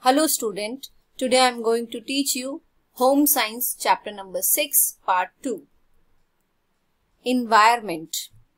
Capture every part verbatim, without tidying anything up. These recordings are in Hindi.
Hello student, today I am going to teach you Home Science chapter number six part two. Environment.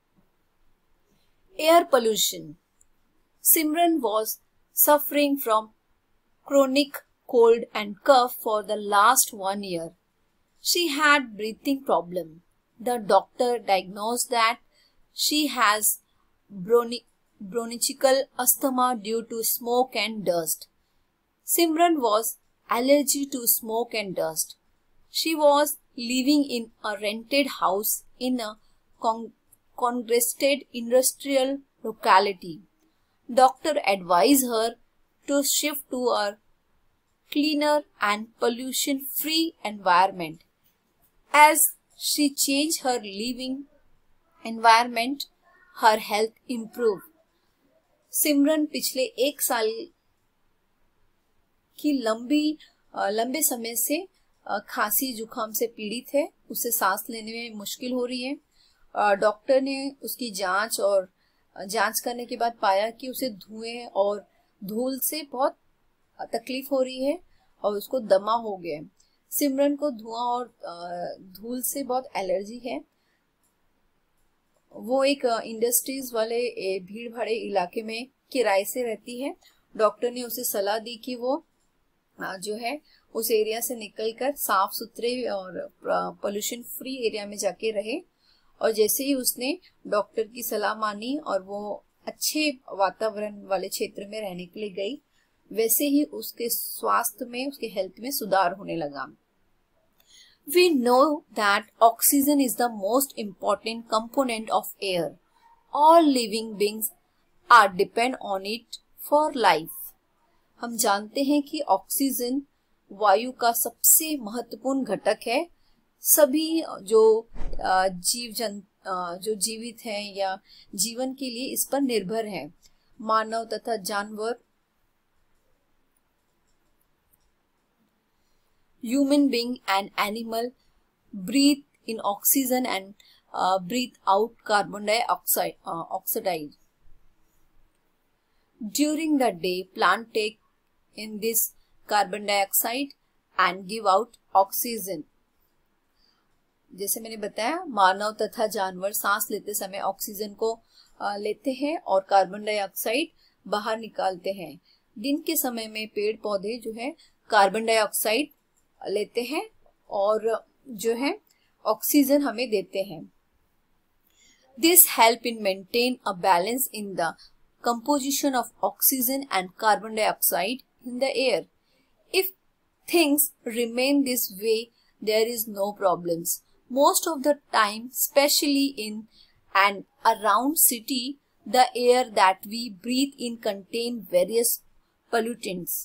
Air pollution. Simran was suffering from chronic cold and cough for the last one year. She had breathing problem. The doctor diagnosed that she has bronchi- bronchial asthma due to smoke and dust. Simran was allergic to smoke and dust. She was living in a rented house in a con- congested industrial locality. Doctor advised her to shift to a cleaner and pollution-free environment. As she changed her living environment, her health improved. सिमरन पिछले एक साल की लंबी लंबे समय से खांसी जुकाम से पीड़ित है. उसे सांस लेने में मुश्किल हो रही है. डॉक्टर ने उसकी जांच और जांच करने के बाद पाया कि उसे धुएं और धूल से बहुत तकलीफ हो रही है और उसको दमा हो गया है. सिमरन को धुआं और धूल से बहुत एलर्जी है. वो एक इंडस्ट्रीज वाले भीड़ भाड़े इलाके में किराए से रहती है. डॉक्टर ने उसे सलाह दी कि वो जो है उस एरिया से निकलकर साफ सुथरे और पोल्यूशन फ्री एरिया में जाके रहे. और जैसे ही उसने डॉक्टर की सलाह मानी और वो अच्छे वातावरण वाले क्षेत्र में रहने के लिए गई, वैसे ही उसके स्वास्थ्य में, उसके हेल्थ में सुधार होने लगा. We know that oxygen is the most important component of air. All living beings are depend on it for life. हम जानते हैं कि ऑक्सीजन वायु का सबसे महत्वपूर्ण घटक है. सभी जो जीव जन जो जीवित हैं या जीवन के लिए इस पर निर्भर हैं. मानव तथा जानवर, human being and animal breathe in oxygen and uh, breathe out carbon dioxide. Uh, oxide. During the day, plant take in this carbon dioxide and give out oxygen. जैसे मैंने बताया, मानव तथा जानवर सांस लेते समय ऑक्सीजन को लेते हैं और कार्बन डाइऑक्साइड बाहर निकालते हैं. दिन के समय में पेड़ पौधे जो है कार्बन डाइऑक्साइड लेते हैं और जो है ऑक्सीजन हमें देते हैं. This help in maintain a balance in the composition of oxygen and carbon dioxide in the air. If things remain this way, there is no problems. Most of the time, especially in and around city, the air that we breathe in contain various pollutants.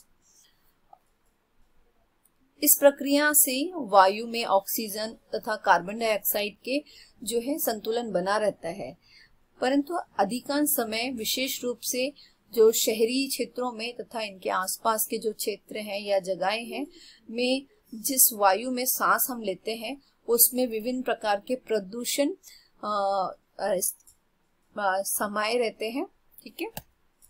इस प्रक्रिया से वायु में ऑक्सीजन तथा कार्बन डाइऑक्साइड के जो है संतुलन बना रहता है. परंतु अधिकांश समय, विशेष रूप से जो शहरी क्षेत्रों में तथा इनके आसपास के जो क्षेत्र हैं या जगहें हैं में जिस वायु में सांस हम लेते हैं, उसमें विभिन्न प्रकार के प्रदूषण समाये रहते हैं. ठीक है.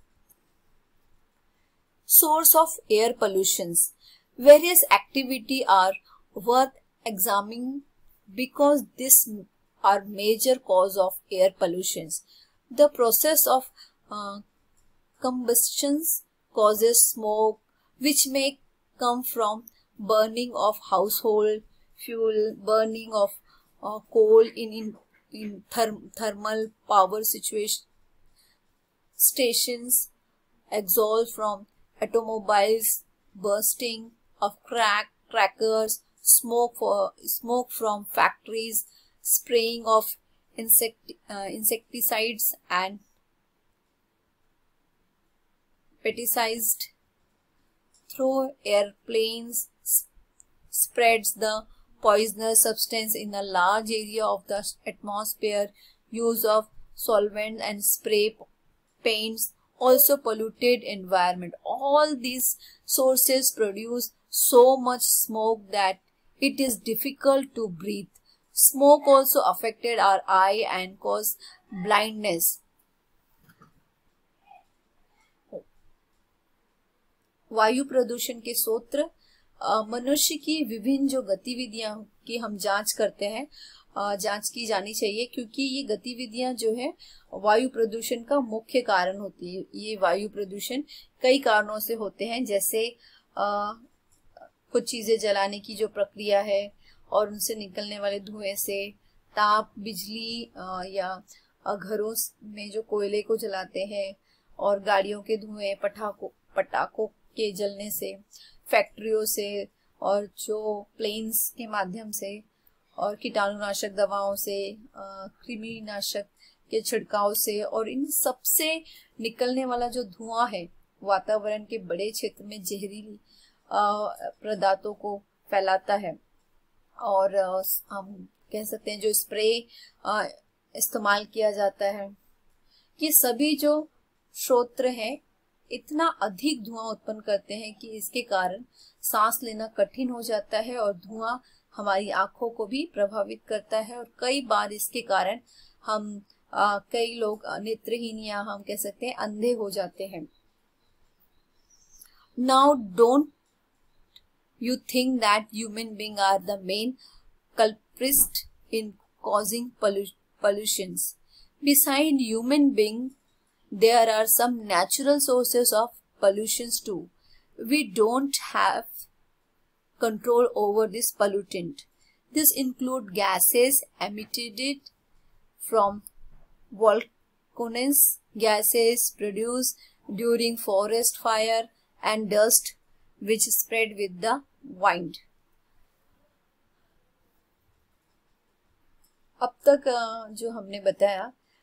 Source of air pollutions. Various activities are worth examining because this are major cause of air pollutions. The process of uh, combustion causes smoke, which may come from burning of household fuel, burning of uh, coal in in, in therm, thermal power situation stations, exhaust from automobiles, bursting of crack crackers, smoke for smoke from factories, spraying of insect uh, insecticides and pesticides through airplanes spreads the poisonous substance in a large area of the atmosphere. Use of solvent and spray paints also polluted environment. All these sources produce so much smoke that it is difficult to breathe. Smoke also affected our eye and cause blindness. वायु प्रदूषण के स्रोत मनुष्य की विभिन्न जो गतिविधियां की हम जांच करते हैं, जांच की जानी चाहिए, क्योंकि ये गतिविधियां जो है वायु प्रदूषण का मुख्य कारण होती है। ये वायु प्रदूषण कई कारणों से होते हैं, जैसे आ, कुछ चीजें जलाने की जो प्रक्रिया है और उनसे निकलने वाले धुएं से, ताप, बिजली आ, या घरों में जो कोयले को जलाते हैं, और गाड़ियों के धुएं, पटाखों पटाखों के जलने से, फैक्ट्रियों से, और जो प्लेन्स के माध्यम से, और कीटाणुनाशक दवाओं से, कृमिनाशक के छिड़काव से, और इन सब से निकलने वाला जो धुआं है वातावरण के बड़े क्षेत्र में जहरीली पदार्थों को फैलाता है। और हम कह सकते हैं जो स्प्रे इस्तेमाल किया जाता है, ये सभी जो स्रोत हैं इतना अधिक धुआं उत्पन्न करते हैं कि इसके कारण सांस लेना कठिन हो जाता है, और धुआं हमारी आंखों को भी प्रभावित करता है, और कई बार इसके कारण हम आ, कई लोग नेत्रहीन या हम कह सकते हैं अंधे हो जाते हैं। Now don't you think that human being are the main culprits in causing pollutions. Beside human being, there are some natural sources of pollutions too. We don't have control over this pollutant. This include gases emitted from volcanoes, gases produced during forest fire, and dust which spread with the wind. अब तक जो हमने बताया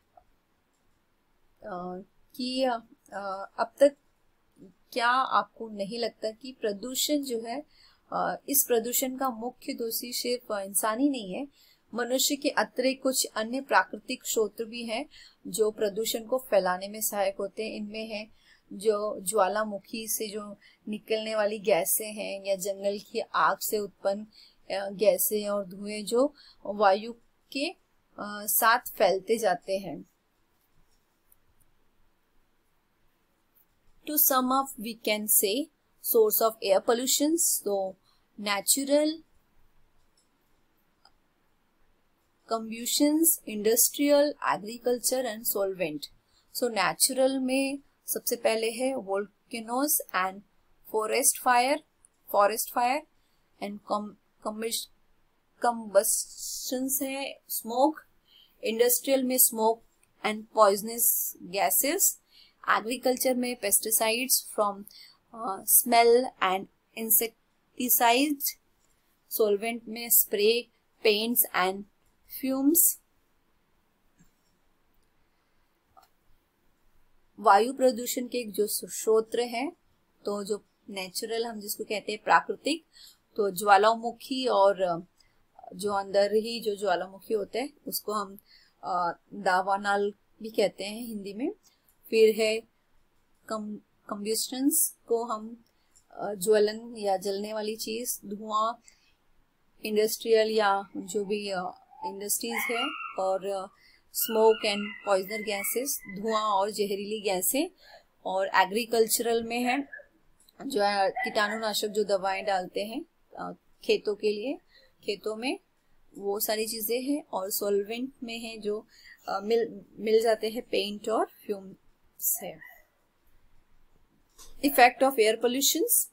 कि अब तक क्या आपको नहीं लगता कि प्रदूषण जो है, इस प्रदूषण का मुख्य दोषी सिर्फ इंसान ही नहीं है, मनुष्य के अतिरिक्त कुछ अन्य प्राकृतिक स्रोत भी हैं जो प्रदूषण को फैलाने में सहायक होते हैं। इनमें है जो ज्वालामुखी से जो निकलने वाली गैसें हैं, या जंगल की आग से उत्पन्न गैसें और धुएं जो वायु के साथ फैलते जाते हैं। To sum up, we can say source of air pollution, so natural, combustions, industrial, agriculture and solvent. So natural में सबसे पहले है volcanoes and forest fire, forest fire and combustion combustions है smoke, industrial में smoke and poisonous gases, agriculture में pesticides from uh, smell and insecticides, solvent में spray, paints and fumes. वायु प्रदूषण के जो स्रोत हैं, तो जो नेचुरल हम जिसको कहते हैं प्राकृतिक, तो ज्वालामुखी और जो अंदर ही जो ज्वालामुखी होते हैं उसको हम दावानल भी कहते हैं हिंदी में। फिर है कम कम्बस्टन्स को हम ज्वलन या जलने वाली चीज, धुआं, इंडस्ट्रियल या जो भी इंडस्ट्रीज है, और स्मोक एंड पॉइजनर गैसेस, धुआं और जहरीली गैसें। और एग्रीकल्चरल में है जो कीटाणुनाशक जो दवाएं डालते हैं खेतों के लिए, खेतों में वो सारी चीजें हैं। और सॉल्वेंट में है जो आ, मिल मिल जाते हैं पेंट और फ्यूम्स है। Effect of air pollutions,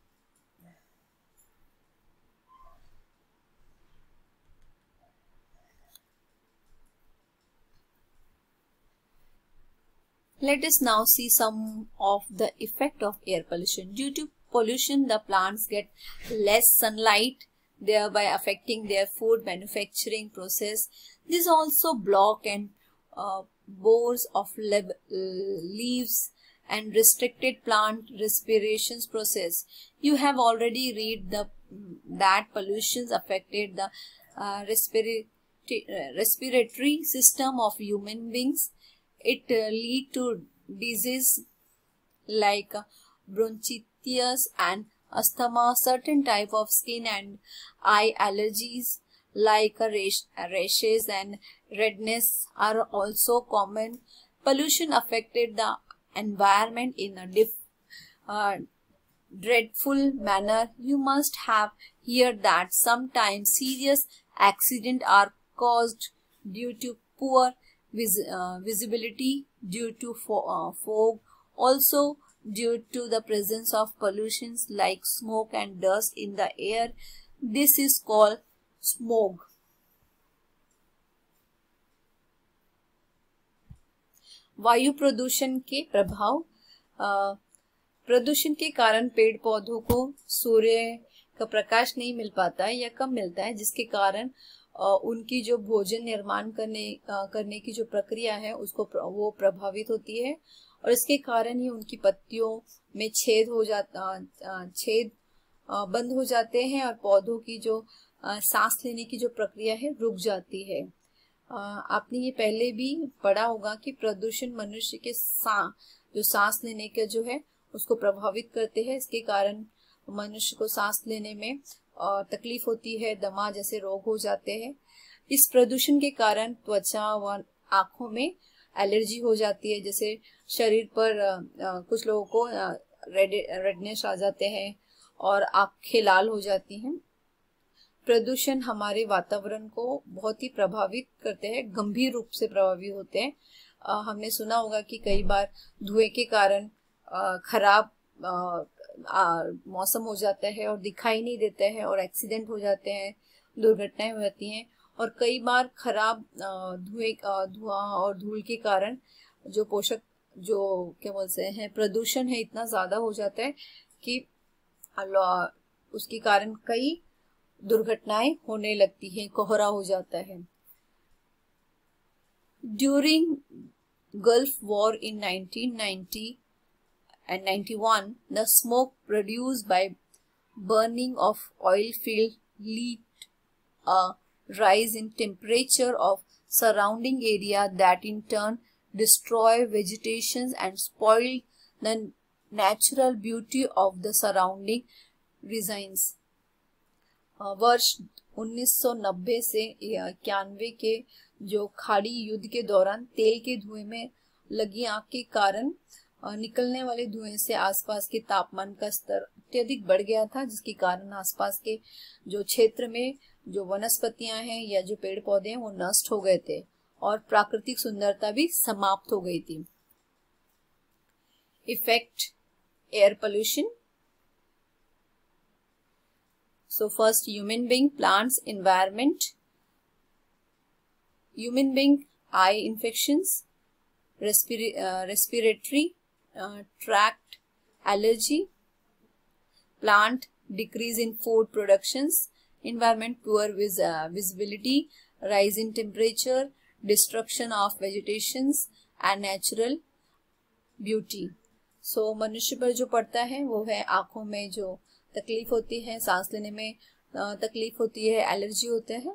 let us now see some of the effect of air pollution. Due to pollution, the plants get less sunlight, thereby affecting their food manufacturing process. This also block and uh, bores of leaves and restricted plant respiration process. You have already read the that pollutions affected the uh, respiratory respiratory system of human beings. It uh, lead to disease like uh, bronchitis and asthma, certain type of skin and eye allergies like uh, rash, rashes and redness are also common. Pollution affected the environment in a diff, uh, dreadful manner. You must have heard that sometimes serious accidents are caused due to poor vis uh, visibility, due to fo uh, fog, also due to the presence of pollutions like smoke and dust in the air. This is called smog. वायु प्रदूषण के प्रभाव. प्रदूषण के कारण पेड़ पौधों को सूर्य का प्रकाश नहीं मिल पाता है या कम मिलता है, जिसके कारण उनकी जो भोजन निर्माण करने करने की जो प्रक्रिया है उसको वो प्रभावित होती है, और इसके कारण ही उनकी पत्तियों में छेद हो जाता छेद बंद हो जाते हैं और पौधों की जो सांस लेने की जो प्रक्रिया है रुक जाती है. आपने ये पहले भी पढ़ा होगा कि प्रदूषण मनुष्य के सा जो सांस लेने का जो है उसको प्रभावित करते हैं. इसके कारण मनुष्य को सांस लेने में तकलीफ होती है, दमा जैसे रोग हो जाते हैं. इस प्रदूषण के कारण त्वचा व आंखों में एलर्जी हो जाती है, जैसे शरीर पर कुछ लोगों को रेड रेडनेस आ जाते हैं और आंखें लाल हो जाती हैं. प्रदूषण हमारे वातावरण को बहुत ही प्रभावित करते हैं, गंभीर रूप से प्रभावित होते हैं. हमने सुना होगा कि कई बार धुएं के कारण खराब मौसम हो जाता है और दिखाई नहीं देता है और एक्सीडेंट हो जाते हैं, दुर्घटनाएं हो जाती हैं. और कई बार खराब धुएं धुआं और धूल के कारण जो पोषक जो क्या बोलते हैं प्रदूषण है इतना ज्यादा हो जाता है कि उसके कारण कई दुर्घटनाएं होने लगती हैं, कोहरा हो जाता है. During Gulf war in nineteen ninety and ninety-one, the smoke produced by burning of oil field led a rise in temperature of surrounding area that in turn destroy vegetation and spoil the natural beauty of the surrounding regions. वर्ष उन्नीस सौ नब्बे से इक्यानवे के जो खाड़ी युद्ध के दौरान तेल के धुएं में लगी आग के कारण निकलने वाले धुएं से आसपास के तापमान का स्तर अत्यधिक बढ़ गया था, जिसके कारण आसपास के जो क्षेत्र में जो वनस्पतियां हैं या जो पेड़ पौधे हैं वो नष्ट हो गए थे और प्राकृतिक सुंदरता भी समाप्त हो गई थी. Effect air pollution. So first human being, plants, environment. Human being, eye infections, respiratory Uh, tract allergy. Plant, decrease in food productions. Environment, poor vis uh, visibility, rise in temperature, destruction of vegetations and natural beauty. So मनुष्य पर जो पड़ता है वो है आंखों में जो तकलीफ होती है, सांस लेने में तकलीफ होती है, एलर्जी होते हैं,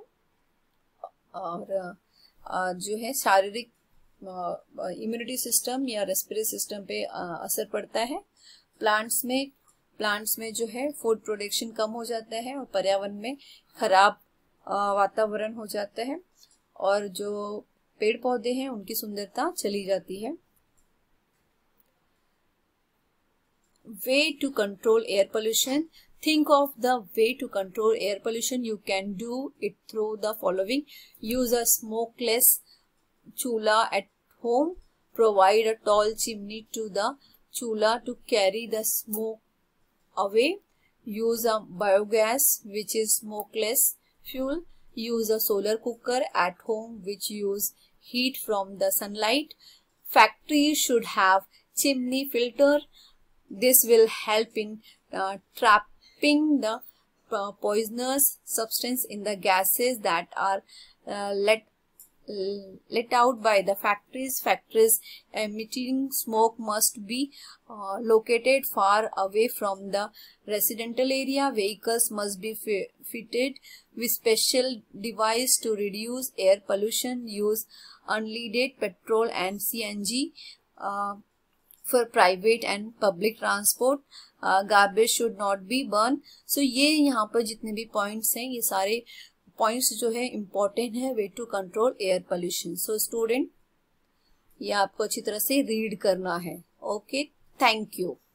और जो है शारीरिक इम्यूनिटी सिस्टम या रेस्पिरेटरी सिस्टम पे असर पड़ता है. प्लांट्स में प्लांट्स में जो है फूड प्रोडक्शन कम हो जाता है और पर्यावरण में खराब वातावरण हो जाता है और जो पेड़ पौधे हैं उनकी सुंदरता चली जाती है. Way to control air pollution. Think of the way to control air pollution. You can do it through the following. Use a smokeless chula at home. Provide a tall chimney to the chula to carry the smoke away. Use a biogas, which is smokeless fuel. Use a solar cooker at home, which use heat from the sunlight. Factories should have chimney filter. This will help in uh, trapping the uh, poisonous substance in the gases that are uh, let let out by the factories. Factories emitting smoke must be uh, located far away from the residential area. Vehicles must be fitted with special device to reduce air pollution. Use unleaded petrol and C N G uh, for private and public transport. uh, garbage should not be burned. So ये यहाँ पर जितने भी points हैं ये सारे पॉइंट्स जो है इम्पोर्टेंट है way to control air pollution. So student ये आपको अच्छी तरह से रीड करना है. Okay, thank you.